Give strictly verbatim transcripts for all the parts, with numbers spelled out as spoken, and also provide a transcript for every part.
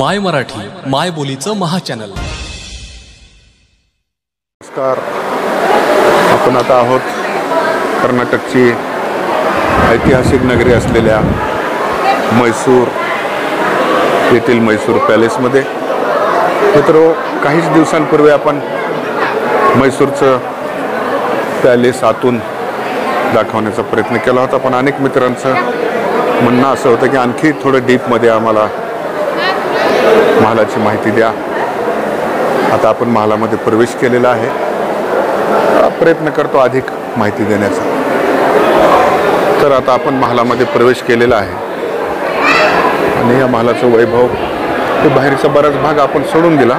माय मराठी माय बोलीचं महाचॅनल। नमस्कार, आपण आता आहोत कर्नाटकची ऐतिहासिक नगरी असलेल्या मैसूर येथील मैसूर पॅलेसमध्ये। मित्रो, काहीच दिवसांपूर्वी आपण मैसूरचं पॅलेस आतून दाखवण्याचा प्रयत्न केला होता, पण अनेक मित्रांचं म्हणणं असं होतं की आणखी थोडं डीपमध्ये आम्हाला महालाची माहिती द्या। आता आपण महालामध्ये प्रवेश केलेला आहे, प्रयत्न करतो अधिक माहिती देण्याचा। तर आता आपण महालामध्ये प्रवेश केलेला आहे आणि या महालाचं वैभव, ते बाहेरचा बराच भाग आपण सोडून दिला।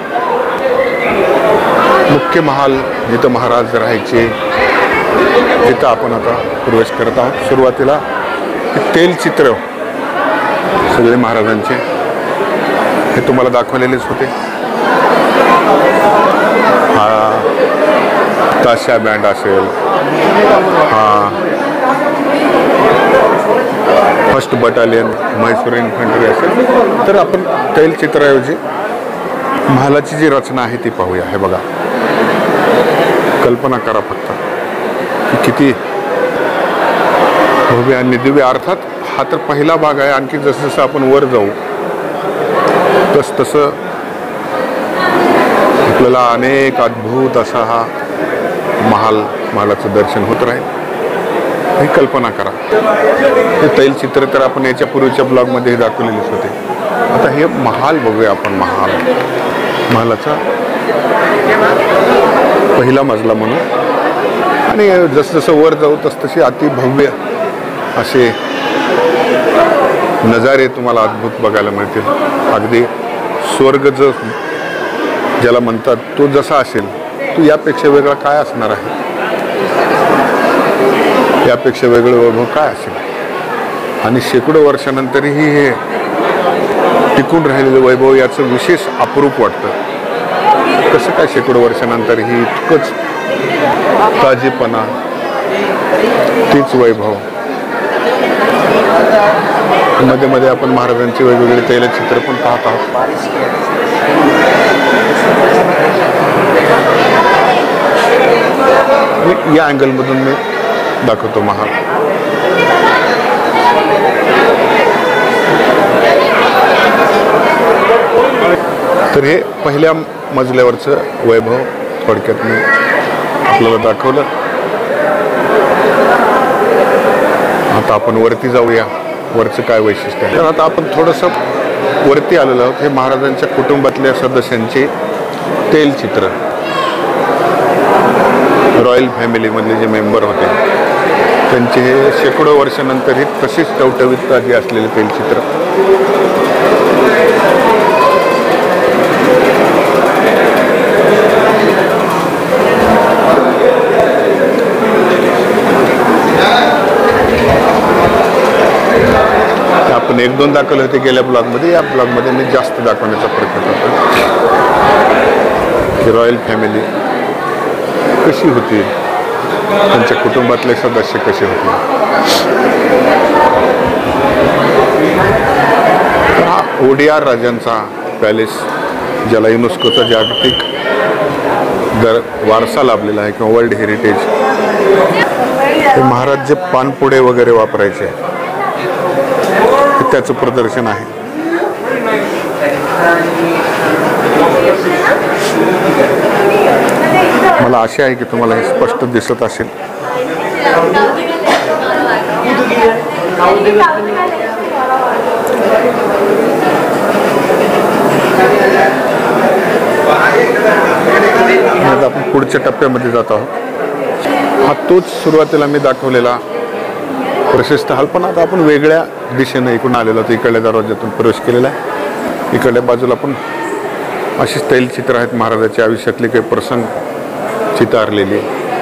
मुख्य महाल जिथं महाराज राहायचे, जिथं आपण आता प्रवेश करत आहोत। सुरुवातीला तेलचित्र सगळे महाराजांचे हे तुम्हाला दाखवलेलेच होते। हा ताशा बँड असेल, हा फर्स्ट बटालियन म्हैसूर इन्फंट्री असेल, तर आपण तैलचित्राऐवजी महालाची जी रचना आहे ती पाहूया। हे बघा, कल्पना करा फक्त की किती भव्य आणि दिव्य। अर्थात हा तर पहिला भाग आहे, आणखी जसं जसं आपण वर जाऊ तस तसं आपल्याला अनेक अद्भुत असा हा महाल महालाचं दर्शन होत राहील। ही कल्पना करा। हे तैलचित्र तर आपण याच्या पूर्वीच्या ब्लॉगमध्ये दाखवलेलेच होते। आता हे महाल बघूया आपण। महाल महालाचा पहिला मजला म्हणून, आणि जसं जसं वर जाऊ तस तसे अतिभव्य असे नजारे तुम्हाला अद्भुत बघायला मिळतील। अगदी स्वर्ग जो ज्याला म्हणतात तो जसा असेल, तो यापेक्षा वेगळा काय असणार आहे, यापेक्षा वेगळं वैभव काय असेल। आणि शेकडो वर्षानंतरही हे टिकून राहिलेलं वैभव याचं विशेष अप्रूप वाटतं। कसं काय शेकडो वर्षानंतरही इतकंच ताजेपणा, तीच वैभव। मध्ये मध्ये आपण महाराजांचे वेगवेगळे तैलचित्र पण पाहत आहोत। या अँगलमधून मी दाखवतो महाल। तर हे पहिल्या मजल्यावरचं वैभव थोडक्यात मी आपल्याला दाखवलं। आता आपण वरती जाऊया, वरचं काय वैशिष्ट्य आहे। तर आता आपण थोडंसं वरती आलेलो आहोत। हे महाराजांच्या कुटुंबातल्या सदस्यांचे तैलचित्र, रॉयल फॅमिलीमधले जे मेंबर होते त्यांचे हे शेकडो वर्षानंतरही तशीच टवटवीत ताजी असलेले तैलचित्र। आपण एक दोन दाखवले होते गेल्या ब्लॉगमध्ये। या ब्लॉगमध्ये मी जास्त दाखवण्याचा प्रयत्न करतो की रॉयल फॅमिली कशी होती, त्यांच्या कुटुंबातले सदस्य कसे होते। हा ओडियार राजांचा पॅलेस, ज्याला युनेस्कोचा जागतिक दर वारसा लाभलेला आहे किंवा वर्ल्ड हेरिटेज। हे महाराज जे पानपुडे वगैरे वापरायचे त्याचं प्रदर्शन आहे। मला आशा आहे की तुम्हाला हे स्पष्ट दिसत असेल। आता आपण पुढच्या टप्प्यामध्ये जात आहोत। हा तोच सुरुवातीला मी दाखवलेला प्रशस्त हॉल, पण आता आपण वेगळ्या दिशेने इकडून आलेलो होतो। इकडल्या दरवाज्यातून प्रवेश केलेला आहे। इकडल्या बाजूला पण अशीच तैलचित्र आहेत, महाराजाच्या आयुष्यातले काही प्रसंग चितारलेले।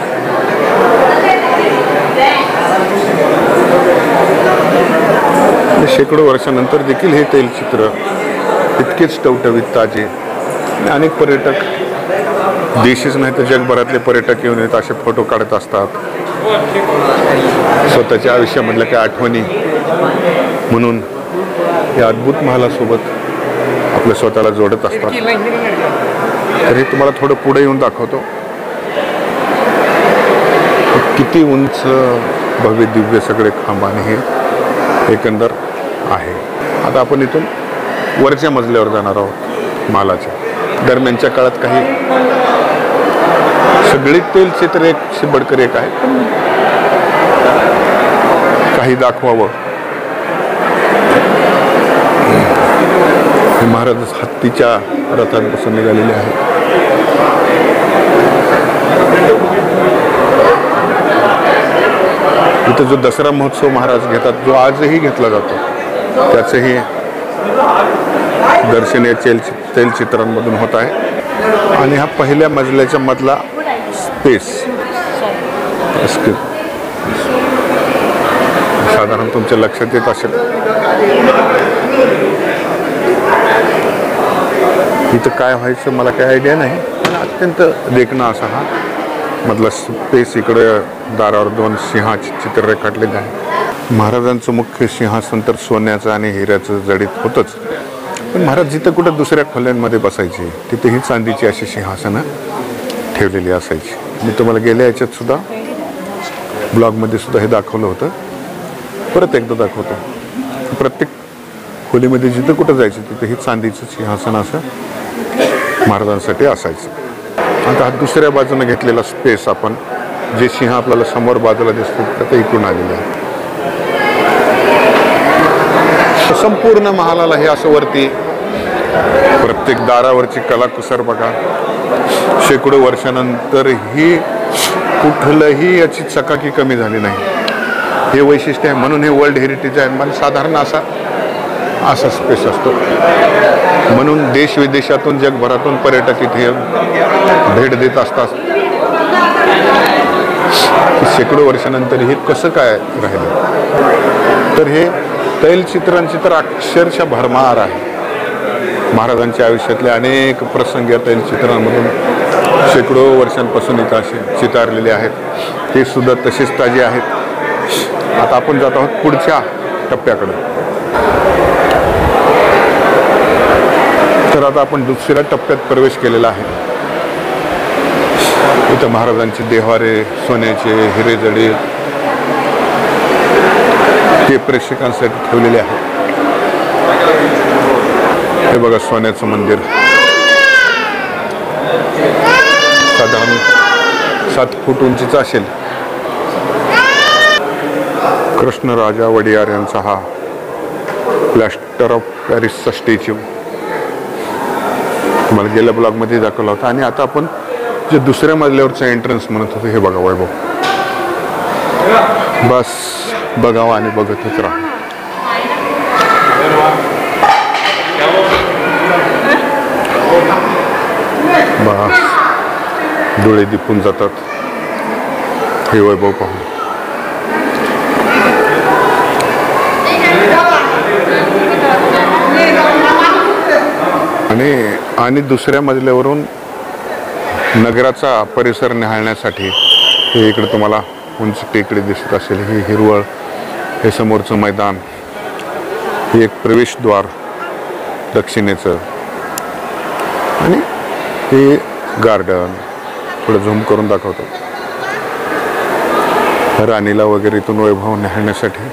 शेकडो वर्षानंतर देखील हे तैलचित्र इतकेच टवटवीत ताजे। अनेक पर्यटक, देशीच नाही तर जगभरातले पर्यटक येऊन येत असे फोटो काढत असतात। स्वतःच्या आयुष्यामधल्या काही आठवणी म्हणून या अद्भुत महालासोबत आपलं स्वतःला जोडत असतात. तरी तुम्हाला थोडं पुढे येऊन दाखवतो किती उंच भव्य दिव्य सगळे खांबाने हे एकंदर आहे. आता आपण इथून वरच्या मजल्यावर जाणार आहोत. महालाच्या दरम्यानच्या काळात काही सगळी तेलचित्र एक बडकर एक आहे, काही दाखवावं. महाराज हत्तीच्या रथात बसून निघालेले आहे. इथं जो दसरा महोत्सव महाराज घेतात, जो आजही घेतला जातो, त्याचंही दर्शन या तेल तेलचित्रांमधून होत आहे. आणि हा पहिल्या मजल्याच्या मधला स्पेस साधारण तुमच्या लक्षात येत असेल. इथं काय व्हायचं मला काही आयडिया नाही, पण अत्यंत देखणा असा हा मधला स्पेस. इकडे दारावर दोन सिंहाचे चित्र रेखाटलेले आहे. महाराजांचं मुख्य सिंहासन तर सोन्याचं आणि हिऱ्याचं जडित होतंच, पण महाराज जिथं कुठं दुसऱ्या खोल्यांमध्ये बसायचे तिथेही चांदीची अशी सिंहासनं ठेवलेली असायची. मी तुम्हाला गेल्या याच्यात सुद्धा ब्लॉगमध्ये सुद्धा हे दाखवलं होतं, परत एकदा दाखवतो. प्रत्येक खोलीमध्ये जिथं कुठं जायचं तिथं ही चांदीचं सिंहासन असं महाराजांसाठी असायचं. आता हा दुसऱ्या बाजूने घेतलेला स्पेस आपण जे सिंह आपल्याला समोर बाजूला दिसतो त्यात इकडून आलेले आहे. संपूर्ण महालाला हे असं वरती प्रत्येक दारावरची कलाकुसर बघा. शेकडो वर्षानंतर ही कुठलंही याची चकाकी कमी झाली नाही. हे वैशिष्ट्य आहे, म्हणून हे वर्ल्ड हेरिटेज आहे. मला साधारण असा असा स्पेस असतो, म्हणून देश विदेशातून जगभरातून पर्यटक इथे भेट देत असतात. शेकडो वर्षानंतर हे कसं काय राहिलं, तर हे तैलचित्रांची तर अक्षरशः भरमार आहे. महाराजांच्या आयुष्यातले अनेक प्रसंग या तैलचित्रांमधून शेकडो वर्षांपासून इथं असे चितारलेले आहेत. ते सुद्धा तसेच ताजे आहेत. आता आपण जात आहोत पुढच्या टप्प्याकडे. तर आता आपण दुसऱ्या टप्प्यात प्रवेश केलेला आहे. इथं महाराजांचे देव्हारे, सोन्याचे हिरे जडे ते प्रेक्षकांसाठी ठेवलेले आहे. हे बघा सोन्याचं मंदिर साधारण सात फूट उंचीचं असेल. कृष्णराजा वडियार यांचा हा प्लॅस्टर ऑफ पॅरिसचा स्टॅच्यू मला गेल्या ब्लॉगमध्ये दाखवला होता. आणि आता आपण जे दुसऱ्या मजल्यावरचं एंट्रन्स म्हणत होतो हे बघा वैभव. बस बघावं आणि बघतच राहा. बस डोळे दिपून जातात हे वैभव पाहून. आणि आणि दुसऱ्या मजल्यावरून नगराचा परिसर निहाळण्यासाठी हे इकडे तुम्हाला उंच टेकडी दिसत असेल. ही हिरवळ, हे समोरचं मैदान, हे एक प्रवेशद्वार दक्षिणेचं, आणि हे गार्डन. थोडं झूम करून दाखवतो. राणीला वगैरे इथून वैभव निहाळण्यासाठी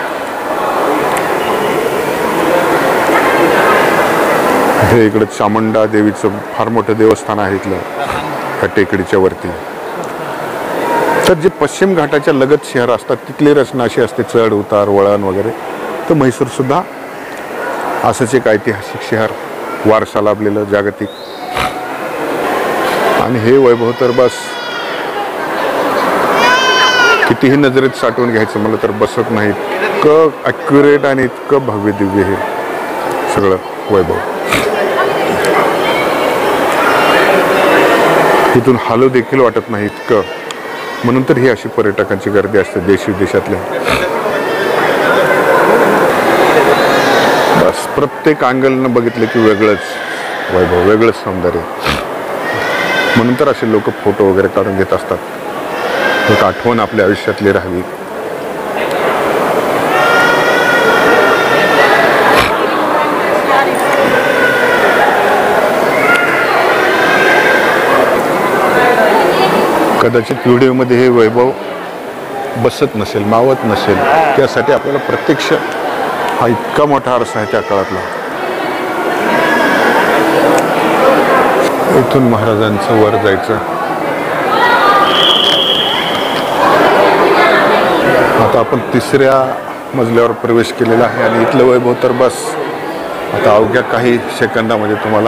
हे इकडे चामुंडा देवीचं फार मोठं देवस्थान आहे इथलं ह्या टेकडीच्या वरती. तर जे पश्चिम घाटाच्या लगत शहर असतात तिथली रचना अशी असते, चढ उतार वळण वगैरे. तर म्हैसूर सुद्धा असंच एक ऐतिहासिक शहर, वारसा लाभलेलं जागतिक. आणि हे वैभव तर बस कितीही नजरेत साठवून घ्यायचं मला तर बसत नाही. इतकं ॲक्युरेट आणि इतकं भव्य दिव्य हे सगळं वैभव. इथून हालू देखील वाटत नाही इतकं. म्हणून तर ही अशी पर्यटकांची गर्दी असते देश विदेशातल्या. बस प्रत्येक अँगलनं बघितलं की वेगळंच वैभव, वेगळंच सौंदर्य. म्हणून तर असे लोक फोटो वगैरे काढून घेत असतात. एक आठवण आपल्या आयुष्यातली राहावी. कदाचित व्हिडिओमध्ये हे वैभव बसत नसेल, मावत नसेल, त्यासाठी आपल्याला प्रत्यक्ष हा इतका मोठा आरसा आहे त्या काळातला. इथून महाराजांचं वर जायचं. आता आपण तिसऱ्या मजल्यावर प्रवेश केलेला आहे आणि इथलं वैभव तर बस आता अवघ्या काही सेकंदामध्ये तुम्हाला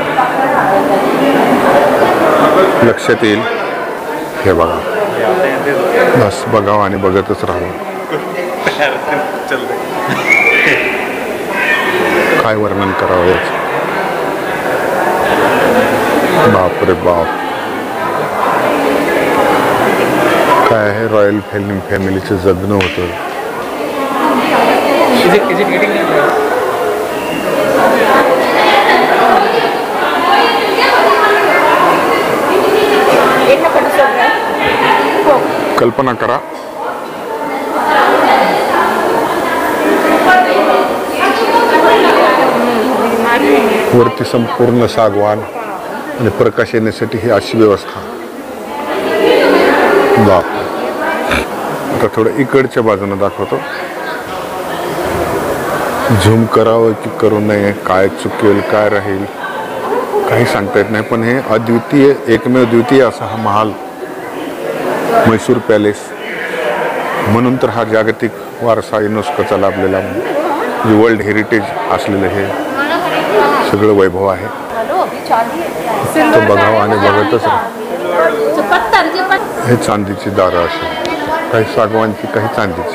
लक्षात येईल. हे बघा, बस बघावं आणि बघतच राहावं. काय वर्णन करावं याचं. बाप रे बाप, काय आहे, रॉयल फिल्म फॅमिलीचं जगणं होतं. कल्पना करा, वरती संपूर्ण सागवान आणि प्रकाश येण्यासाठी ही अशी व्यवस्था. बाप, आता थोडं इकडच्या बाजूने दाखवतो. झूम करावं की करू नये, काय चुकेल काय राहील काही सांगता येत नाही. पण हे अद्वितीय, एकमेव द्वितीय असा हा महाल म्हैसूर पॅलेस, म्हणून तर हा जागतिक वारसा युनेस्कोचा लाभलेला, म्हणजे वर्ल्ड हेरिटेज असलेलं हे सगळं वैभव आहे. तो बघावं आणि बघतच राहा. हे चांदीची दारं असेल, काही सागवानची, काही चांदीची.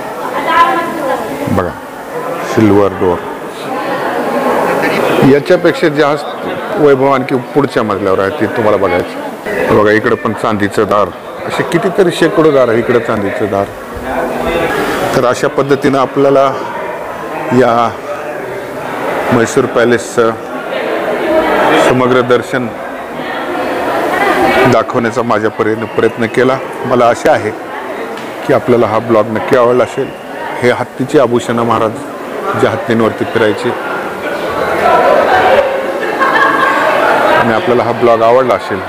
बघा, सिल्वर डोर. याच्यापेक्षा जास्त वैभव आणखी पुढच्या मजल्यावर आहे, ते तुम्हाला बघायचं. बघा, इकडे पण चांदीचं दार, असे कितीतरी शेकडो दार आहे इकडे चांदीचं दार. तर अशा पद्धतीनं आपल्याला या म्हैसूर पॅलेसचं समग्र दर्शन दाखवण्याचा माझ्या परीने प्रयत्न केला. मला आशा आहे की आपल्याला हा ब्लॉग नक्की आवडला असेल. हे हत्तीची आभूषणं महाराज ज्या हत्तींवरती फिरायचे, आणि आपल्याला हा ब्लॉग आवडला असेल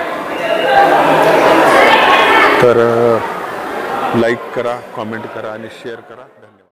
तर लाईक करा, कॉमेंट करा आणि शेअर करा.